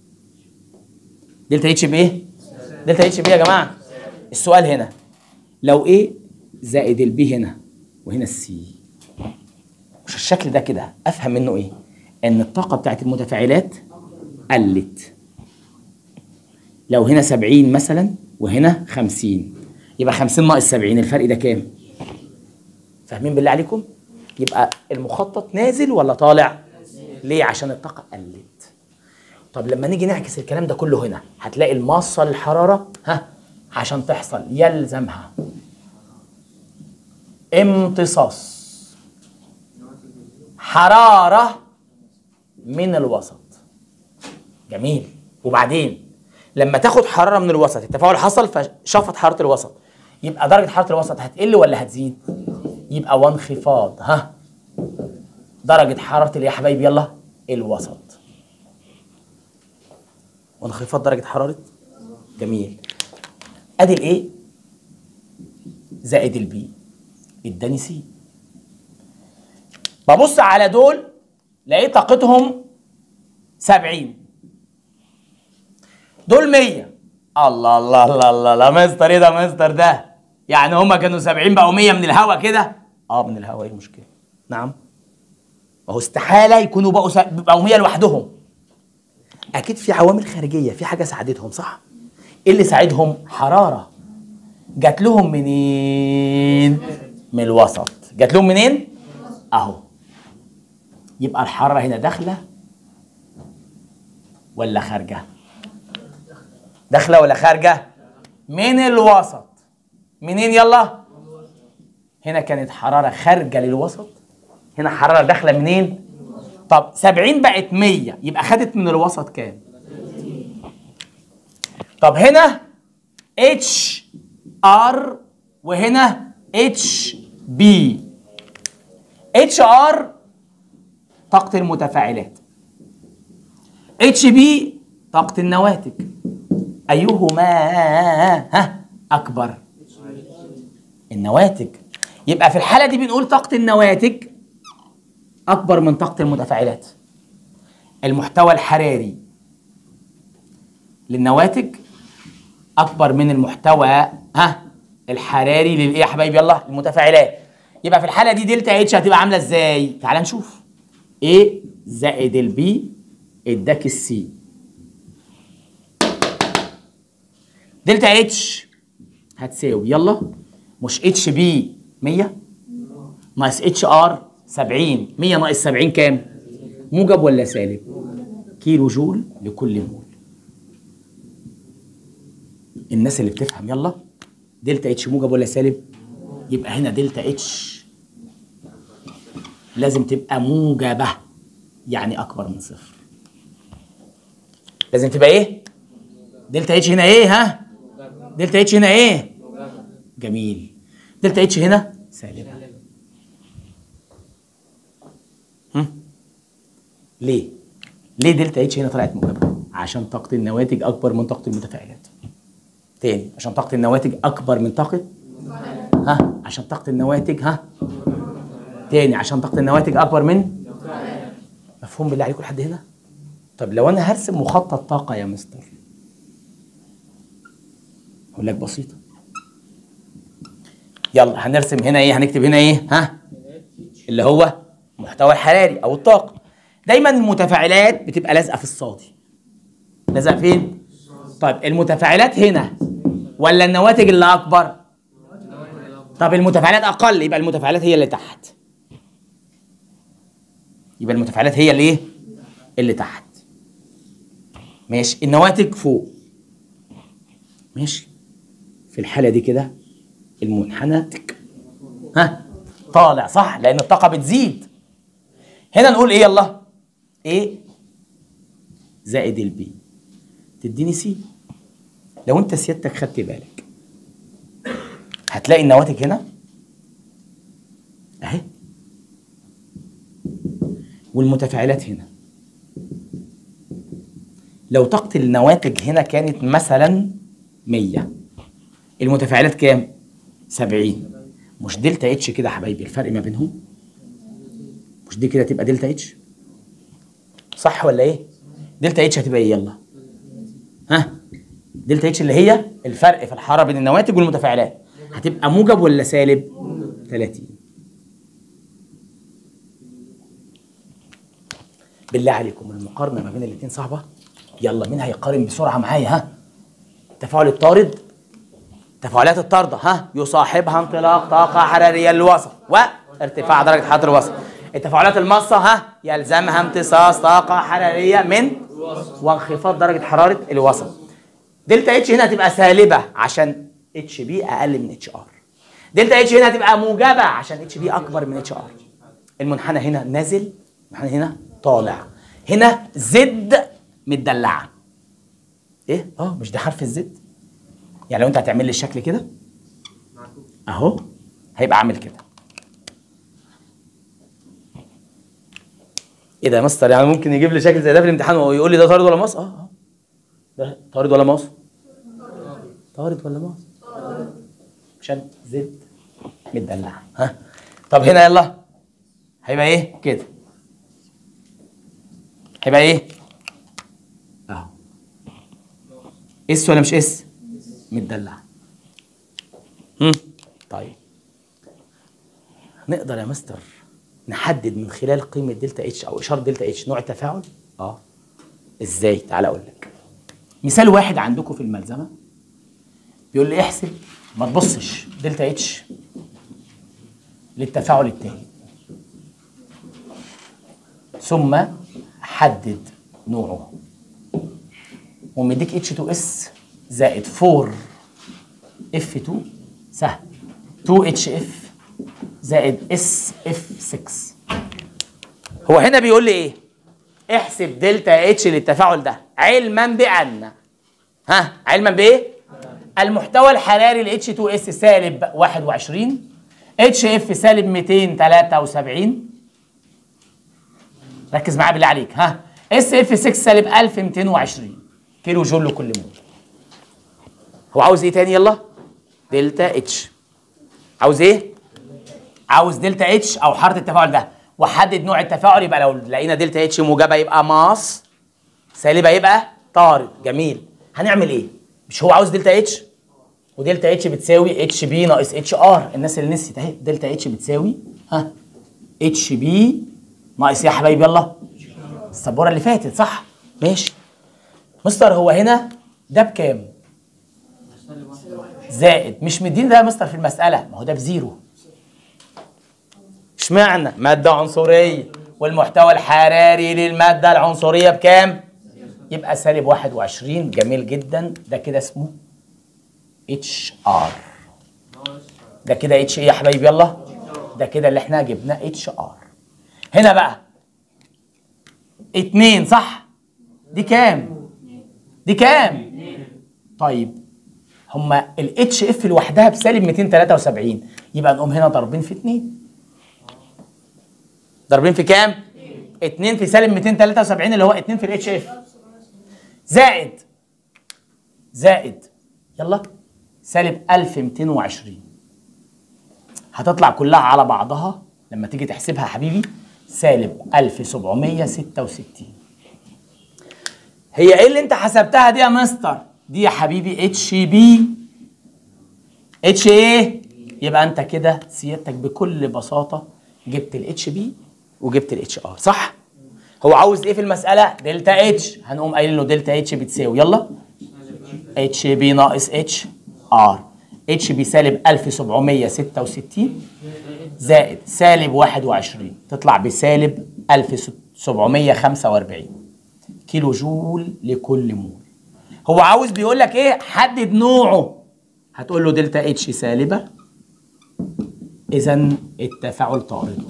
دلتا اتش بايه؟ دلتا اتش بايه يا جماعه؟ السؤال هنا لو ايه زائد البي هنا وهنا السي، مش الشكل ده كده افهم منه ايه؟ ان الطاقه بتاعت المتفاعلات قلت. لو هنا 70 مثلا وهنا 50، يبقى 50 ناقص 70 الفرق ده كام؟ فاهمين بالله عليكم؟ يبقى المخطط نازل ولا طالع؟ ليه؟ عشان الطاقه قلت. طب لما نيجي نعكس الكلام ده كله هنا، هتلاقي الماصه للحراره عشان تحصل يلزمها امتصاص حراره من الوسط. جميل. وبعدين لما تاخد حراره من الوسط، التفاعل حصل فشفط حراره الوسط، يبقى درجه حراره الوسط هتقل ولا هتزيد؟ يبقى وانخفاض درجه حراره اللي يا حبايبي يلا الوسط، وانخفاض درجه حراره. جميل. ادي الايه زائد البي اداني سي. ببص على دول لقيت طاقتهم 70، دول 100. الله الله الله الله الله مستر، ايه ده مستر ده؟ يعني هما كانوا 70 بقوا 100 من الهوا كده؟ من الهوا. ايه المشكله؟ نعم، ما هو استحاله يكونوا بقوا 100 لوحدهم. اكيد في عوامل خارجيه، في حاجه ساعدتهم، صح؟ ايه اللي ساعدهم؟ حراره جات لهم منين؟ من الوسط. جات لهم منين؟ اهو. يبقى الحراره هنا داخله ولا خارجه؟ داخله ولا خارجه؟ من الوسط. منين يلا؟ هنا كانت حراره خارجه للوسط، هنا حراره داخله منين؟ طب 70 بقت 100، يبقى خدت من الوسط كام؟ طب هنا اتش ار وهنا اتش بي. اتش ار طاقة المتفاعلات، اتش بي طاقة النواتج. أيهما أكبر؟ النواتج. يبقى في الحالة دي بنقول طاقة النواتج أكبر من طاقة المتفاعلات. المحتوى الحراري للنواتج أكبر من المحتوى الحراري للإيه يا حبايبي؟ يلا المتفاعلات. يبقى في الحالة دي دلتا اتش هتبقى عاملة إزاي؟ تعال نشوف. A زائد البي اداك السي. دلتا اتش هتساوي يلا، مش اتش بي 100 ناقص اتش ار 70. 100 ناقص 70 كام؟ موجب ولا سالب؟ كيلو جول لكل مول. الناس اللي بتفهم يلا، دلتا اتش موجب ولا سالب؟ يبقى هنا دلتا اتش لازم تبقى موجبة، يعني أكبر من صفر. لازم تبقى إيه؟ دلتا اتش هنا إيه؟ دلتا اتش هنا إيه؟ جميل. دلتا اتش هنا سالبة. ليه؟ ليه دلتا اتش هنا طلعت موجبة؟ عشان طاقة النواتج أكبر من طاقة المتفاعلات. تاني، عشان طاقة النواتج أكبر من طاقة عشان طاقة النواتج تاني، عشان طاقة النواتج أكبر من مفهوم بالله عليكم لحد هنا؟ طب لو أنا هرسم مخطط طاقة يا مستر، أقول لك بسيطة. يلا هنرسم هنا إيه؟ هنكتب هنا إيه؟ اللي هو محتوى الحراري أو الطاقة. دايما المتفاعلات بتبقى لازقة في الصادي. لازقة فين؟ طيب المتفاعلات هنا ولا النواتج اللي أكبر؟ طب المتفاعلات أقل، يبقى المتفاعلات هي اللي تحت. يبقى المتفاعلات هي اللي ايه؟ اللي تحت. ماشي. النواتج فوق. ماشي. في الحالة دي كده المنحنى طالع، صح؟ لأن الطاقة بتزيد. هنا نقول ايه يلا؟ ايه زائد البي تديني سي. لو انت سيادتك خدت بالك هتلاقي النواتج هنا اهي، والمتفاعلات هنا. لو طاقة النواتج هنا كانت مثلا 100، المتفاعلات كام؟ 70. مش دلتا اتش كده يا حبايبي الفرق ما بينهم؟ مش دي كده تبقى دلتا اتش؟ صح ولا ايه؟ دلتا اتش هتبقى ايه يلا؟ دلتا اتش اللي هي الفرق في الحرارة بين النواتج والمتفاعلات هتبقى موجب ولا سالب؟ 30. بالله عليكم المقارنة ما بين الاثنين صعبة. يلا مين هيقارن بسرعة معايا؟ التفاعل الطارد، تفاعلات الطاردة يصاحبها انطلاق طاقة حرارية للوسط وارتفاع درجة حرارة الوسط. التفاعلات الماصة يلزمها امتصاص طاقة حرارية من وانخفاض درجة حرارة الوسط. دلتا اتش هنا هتبقى سالبة عشان اتش بي أقل من اتش ار. دلتا اتش هنا هتبقى موجبة عشان اتش بي أكبر من اتش ار. المنحنى هنا نازل، المنحنى هنا طالع. هنا زد متدلعة. ايه؟ مش ده حرف الزد؟ يعني لو انت هتعمل لي الشكل كده اهو هيبقى عامل كده. ايه ده يا مستر؟ يعني ممكن يجيب لي شكل زي ده في الامتحان ويقول لي ده طارد ولا ماص؟ ده طارد ولا ماص؟ طارد ولا ماص؟ عشان زد متدلعة. طب هنا يلا هيبقى ايه كده؟ هيبقى ايه؟ اهو اس ولا مش اس؟ متدلع. طيب نقدر يا مستر نحدد من خلال قيمه دلتا اتش او اشاره دلتا اتش نوع التفاعل؟ ازاي؟ تعال اقول لك. مثال واحد عندكم في الملزمه بيقول لي احسب، ما تبصش، دلتا اتش للتفاعل التالي ثم حدد نوعه، ومديك اتش 2 اس زائد 4 اف 2 سهل 2 اتش اف زائد اس اف 6. هو هنا بيقول لي ايه؟ احسب دلتا اتش للتفاعل ده علما بان علما بايه؟ المحتوى الحراري ل اتش 2 اس سالب 21، اتش اف سالب 273. ركز معايا بالله عليك. اس اف 6 سالب 1220 كيلو جول لكل مول. هو عاوز ايه تاني؟ يلا دلتا اتش. عاوز ايه؟ عاوز دلتا اتش او حاره التفاعل ده، وحدد نوع التفاعل. يبقى لو لقينا دلتا اتش موجبه يبقى ماس، سالبه يبقى طارد. جميل. هنعمل ايه؟ مش هو عاوز دلتا اتش؟ ودلتا اتش بتساوي اتش بي ناقص اتش ار. الناس اللي نسيت اهي، دلتا اتش بتساوي اتش بي ناقص يا حبايبي يلا السبوره اللي فاتت، صح؟ ماشي. مستر هو هنا ده بكام؟ زائد. مش مديني ده يا مستر في المساله، ما هو ده بزيرو. اشمعنى؟ ماده عنصريه، والمحتوى الحراري للماده العنصريه بكام؟ يبقى سالب 21. جميل جدا. ده كده اسمه اتش ار. ده كده اتش ايه يا حبايبي يلا؟ ده كده اللي احنا جبناه اتش ار. هنا بقى 2 صح؟ دي كام؟ دي كام؟ طيب هما الاتش اف لوحدها بسالب 273، يبقى نقوم هنا ضاربين في 2. ضاربين في كام؟ 2 في سالب 273 اللي هو 2 في الاتش اف زائد يلا سالب 1220. هتطلع كلها على بعضها لما تيجي تحسبها يا حبيبي سالب 1766. هي ايه اللي انت حسبتها دي يا مستر؟ دي يا حبيبي اتش بي. اتش ايه؟ يبقى انت كده سيادتك بكل بساطه جبت الاتش بي وجبت الاتش ار، صح؟ هو عاوز ايه في المساله؟ دلتا اتش. هنقوم قايلين له دلتا اتش بتساوي يلا اتش بي ناقص اتش ار. اتش بي سالب 1766 زائد سالب 21 تطلع بسالب 1745 كيلو جول لكل مول. هو عاوز بيقول لك ايه؟ حدد نوعه. هتقول له دلتا اتش سالبه، اذا التفاعل طارد.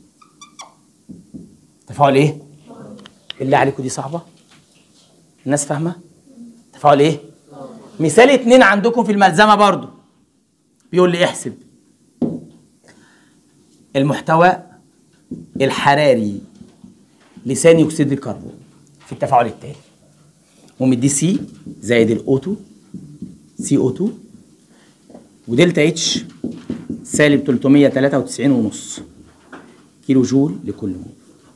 تفاعل ايه؟ بالله عليكم دي صعبه؟ الناس فاهمه؟ تفاعل ايه؟ مثال 2 عندكم في الملزمه برضو بيقول لي احسب المحتوى الحراري لثاني اكسيد الكربون في التفاعل التالي، ومدي سي زائد الاوتو سي او 2 ودلتا اتش سالب 393.5 كيلو جول لكل مول.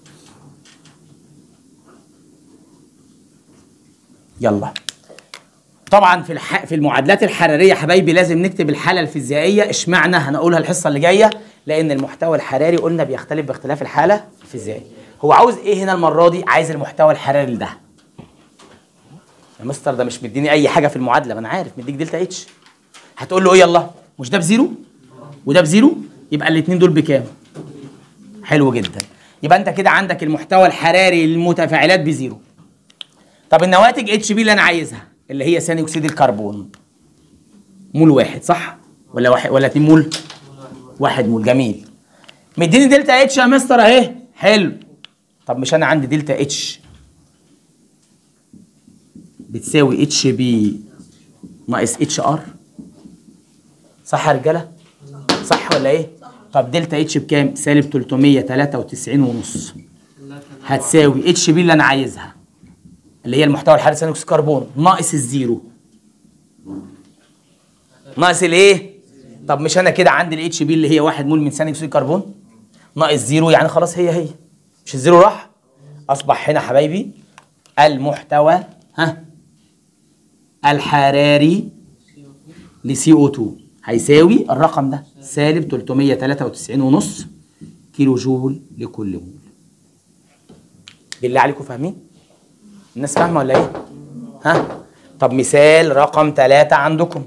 يلا طبعا في المعادلات الحراريه حبايبي لازم نكتب الحاله الفيزيائيه. اشمعنى؟ هنقولها الحصه اللي جايه، لان المحتوى الحراري قلنا بيختلف باختلاف الحاله الفيزيائيه. هو عاوز ايه هنا المره دي؟ عايز المحتوى الحراري ده. يا مستر ده مش مديني اي حاجه في المعادله، ما انا عارف مديك دلتا اتش. هتقول له ايه يلا؟ مش ده بزيرو وده بزيرو، يبقى الاثنين دول بكام؟ حلو جدا. يبقى انت كده عندك المحتوى الحراري للمتفاعلات بزيرو. طب النواتج اتش بي اللي انا عايزها اللي هي ثاني اكسيد الكربون مول واحد، صح؟ ولا 2 مول؟ 1 مول. جميل. مديني دلتا اتش يا مستر اهي. حلو. طب مش انا عندي دلتا اتش بتساوي اتش بي ناقص اتش ار، صح يا رجاله؟ صح ولا ايه؟ طب دلتا اتش بكام؟ سالب 393.5 هتساوي اتش بي اللي انا عايزها اللي هي المحتوى الحراري ثاني اكسيد الكربون ناقص الزيرو. ناقص الايه؟ طب مش انا كده عندي الاتش بي اللي هي 1 مول من ثاني اكسيد الكربون ناقص زيرو، يعني خلاص هي مش الزيرو راح؟ اصبح هنا حبايبي المحتوى الحراري ل CO2 هيساوي الرقم ده سالب 393.5 كيلو جول لكل مول. بالله عليكم فاهمين؟ الناس فاهمه ولا ايه؟ ها؟ طب مثال رقم 3 عندكم.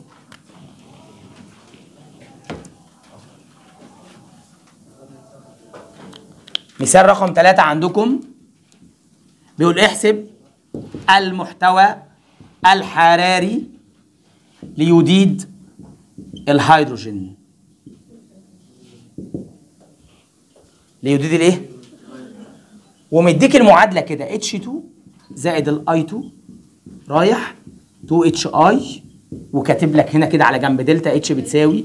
مثال رقم 3 عندكم بيقول احسب المحتوى الحراري ليوديد الهيدروجين. ليوديد الايه؟ ومديك المعادله كده H2 زائد الاي 2 رايح 2HI وكاتب لك هنا كده على جنب دلتا اتش بتساوي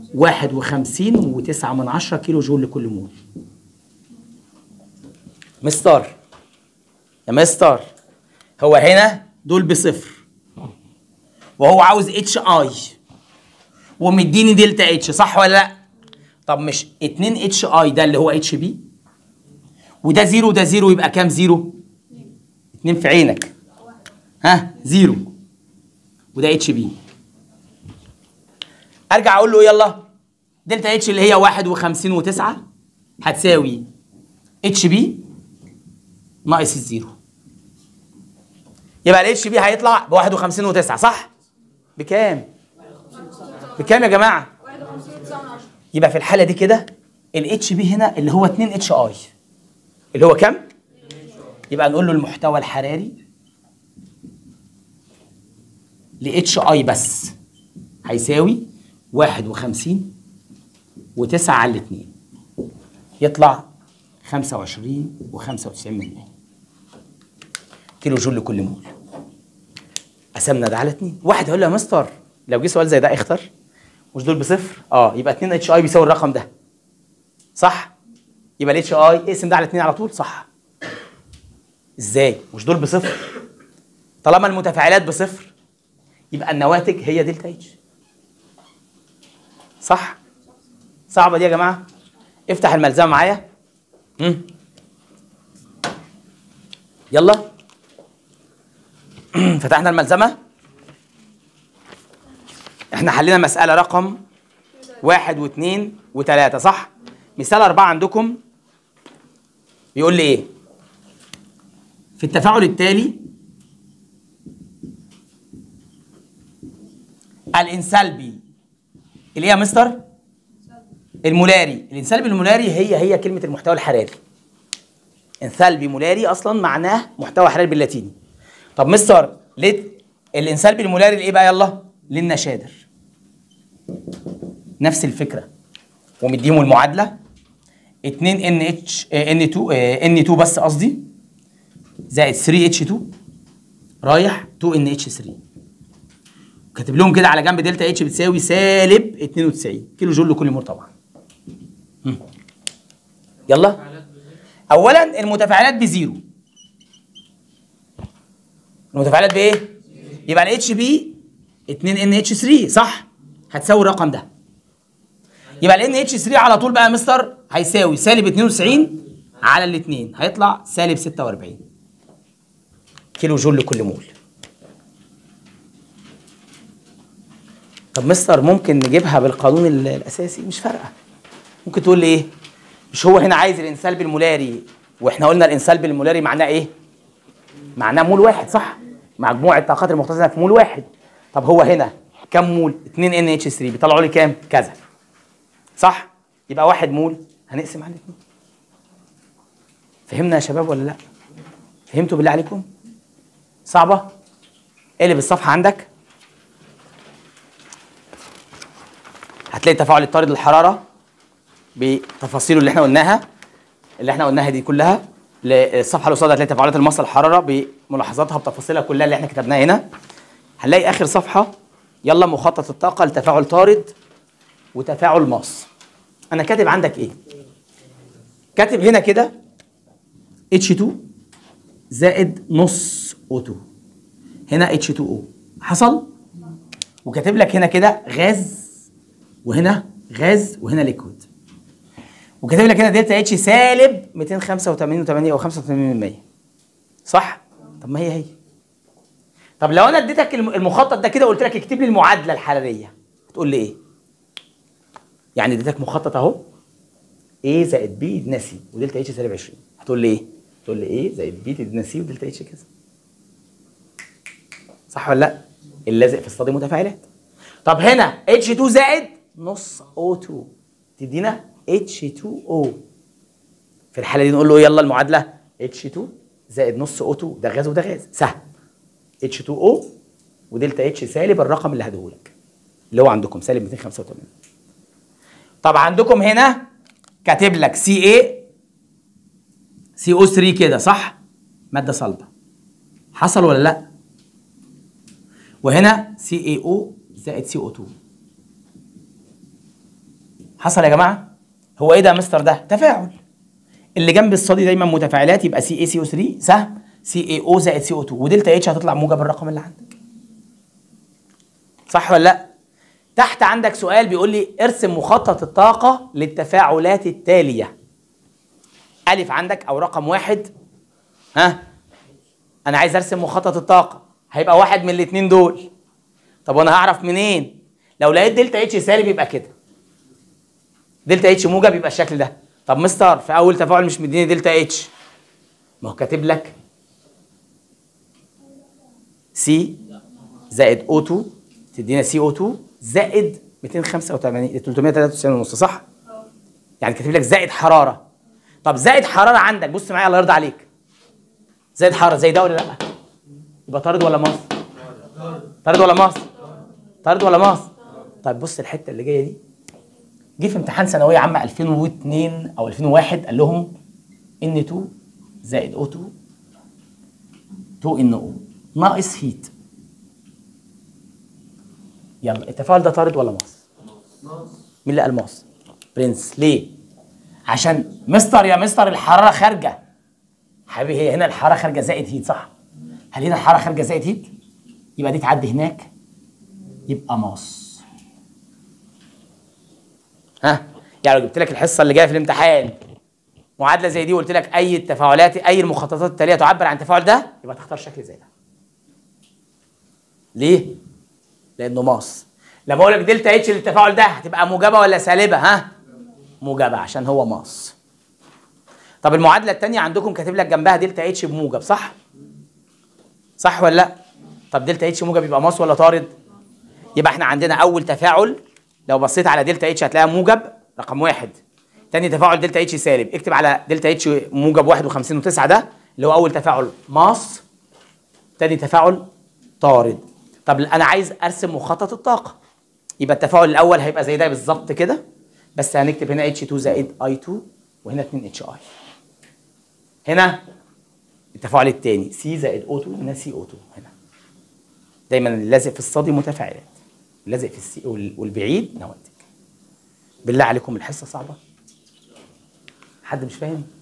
51.9 كيلو جول لكل مول. مستر يا مستر هو هنا دول بصفر وهو عاوز HI ومديني دلتا اتش صح ولا لا؟ طب مش 2HI ده اللي هو HB وده زيرو ده زيرو يبقى كام زيرو؟ 2 في عينك ها زيرو وده HB. ارجع اقول له يلا دلتا اتش اللي هي 51.9 هتساوي HB ناقص الزيرو. يبقى الاتش بي هيطلع ب 51.9 صح؟ بكام؟ بكام يا جماعه؟ 51.9. يبقى في الحاله دي كده الاتش بي هنا اللي هو 2 اتش اي اللي هو كام؟ يبقى نقول له المحتوى الحراري ل اتش اي بس هيساوي 51.9 على 2 يطلع 25.95 كيلو جول لكل مول. قسمنا ده على 2. واحد هيقول له يا مستر لو جه سؤال زي ده اختر مش دول بصفر؟ يبقى 2 اتش اي بيساوي الرقم ده صح؟ يبقى الاتش اي اقسم ده على 2 على طول صح. ازاي؟ مش دول بصفر؟ طالما المتفاعلات بصفر يبقى النواتج هي دلتا اتش صح؟ صعبه دي يا جماعه؟ افتح الملزمه معايا. يلا فتحنا الملزمة. احنا حلينا مسألة رقم 1 و2 و3 صح؟ مثال 4 عندكم بيقول لي ايه؟ في التفاعل التالي الانسلبي اللي هي يا مستر المولاري. الانسلبي المولاري هي كلمة المحتوى الحراري. انثالبي مولاري اصلا معناه محتوى حراري باللاتيني. طب مستر ليه الانسلبي المولاري لايه بقى؟ يلا للنشادر. نفس الفكره ومديهم المعادله 2 N2 بس قصدي زائد 3H2 رايح 2NH3 كاتب لهم كده على جنب دلتا اتش بتساوي سالب 92 كيلو جول لكل مول طبعا. يلا اولا المتفاعلات بزيرو. المتفاعلات بايه؟ يبقى الاتش بي 2NH3 صح؟ هتساوي الرقم ده. يبقى ال NH3 على طول بقى يا مستر هيساوي سالب 92 على الاثنين هيطلع سالب 46 كيلو جول لكل مول. طب مستر ممكن نجيبها بالقانون الاساسي؟ مش فارقه. ممكن تقول لي ايه؟ مش هو هنا عايز الانسلب المولاري واحنا قلنا الانسلب المولاري معناه ايه؟ معناه مول واحد صح؟ مجموع الطاقات المختزنه في مول واحد. طب هو هنا كم مول؟ 2 NH3 بيطلعوا لي كام؟ كذا صح؟ يبقى 1 مول هنقسم على 2. فهمنا يا شباب ولا لا؟ فهمتوا بالله عليكم؟ صعبه؟ اقلب الصفحه عندك هتلاقي تفاعل الطارد للحراره بتفاصيله اللي احنا قلناها دي كلها. الصفحه اللي قصادها هتلاقي تفاعلات المصل الحراره بملاحظاتها بتفاصيلها كلها اللي احنا كتبناها هنا. هنلاقي اخر صفحه يلا مخطط الطاقه لتفاعل طارد وتفاعل ماس. انا كاتب عندك ايه؟ كاتب هنا كده H2 زائد نص O2 هنا H2O حصل وكاتب لك هنا كده غاز وهنا غاز وهنا ليكويد وكاتب لك هنا دلتا اتش سالب 285.8 او 85% صح؟ طب ما هي طب لو انا اديتك المخطط ده كده وقلت لك اكتب لي المعادله الحراريه، هتقول لي ايه؟ يعني اديتك مخطط اهو، A زائد B ادينا C ودلتا اتش سالب 20، هتقول لي ايه؟ تقول لي A زائد B ادينا C ودلتا اتش كذا. صح ولا لا؟ اللازق في الصادي متفاعلات. طب هنا H2 زائد نص O2 تدينا H2O. في الحاله دي نقول له يلا المعادله H2 زائد نص O2، ده غاز وده غاز، سهل. H2O ودلتا اتش سالب الرقم اللي هديهولك اللي هو عندكم سالب 285. طب عندكم هنا كاتب لك CO3 كده صح؟ ماده صلبه. حصل ولا لا؟ وهنا CaO زائد CO2. حصل يا جماعه؟ هو ايه ده يا مستر؟ ده تفاعل. اللي جنب الصادي دايما متفاعلات، يبقى CaCO3 سهم CaO زائد CO2 ودلتا اتش هتطلع موجب الرقم اللي عندك. صح ولا لا؟ تحت عندك سؤال بيقول لي ارسم مخطط الطاقة للتفاعلات التالية. ألف عندك أو رقم واحد. ها؟ أنا عايز أرسم مخطط الطاقة، هيبقى واحد من الاتنين دول. طب وأنا هعرف منين؟ لو لقيت دلتا اتش سالب يبقى كده. دلتا اتش موجب يبقى الشكل ده. طب مستر في أول تفاعل مش مديني دلتا اتش. ما هو كاتب لك سي زائد O2 تدينا CO2 زائد 285 393 ونص صح؟ يعني كاتب لك زائد حراره. طب زائد حراره عندك، بص معايا الله يرضى عليك. زائد حراره زي ده ولا لا؟ يبقى طارد ولا ماس؟ طارد ولا ماس؟ طارد ولا ماس؟ طيب بص الحته اللي جايه دي، جه في امتحان ثانويه عامه 2002 او 2001 قال لهم N2 زائد O2 2NO ناقص هيت. يلا التفاعل ده طارد ولا ماس؟ مين اللي قال ماس؟ برنس. ليه؟ عشان مستر يا مستر الحراره خارجه. حبيبي هي هنا الحراره خارجه زائد هيت صح؟ هل هنا الحراره خارجه زائد هيت؟ يبقى دي تعدي هناك يبقى ماس. ها؟ يعني لو جبت لك الحصه اللي جايه في الامتحان معادله زي دي وقلت لك اي التفاعلات اي المخططات التاليه تعبر عن التفاعل ده، يبقى تختار شكل زي ده. ليه؟ لانه ماس. لما اقول لك دلتا اتش للتفاعل ده هتبقى موجبه ولا سالبه؟ ها؟ موجبه عشان هو ماس. طب المعادله الثانيه عندكم كاتب لك جنبها دلتا اتش بموجب صح؟ صح ولا لا؟ طب دلتا اتش موجب يبقى ماس ولا طارد؟ يبقى احنا عندنا اول تفاعل لو بصيت على دلتا اتش هتلاقيها موجب رقم واحد. تاني تفاعل دلتا اتش سالب، اكتب على دلتا اتش موجب 51.9 ده اللي هو اول تفاعل ماس. تاني تفاعل طارد. طب انا عايز ارسم مخطط الطاقه، يبقى التفاعل الاول هيبقى زي ده بالظبط كده، بس هنكتب هنا H2 زائد I2 وهنا 2HI. هنا التفاعل الثاني C زائد O2 هنا CO2. هنا دايما اللازق في الصادي متفاعلات، اللازق في السي والبعيد نواتج. بالله عليكم الحصه صعبه؟ حد مش فاهم؟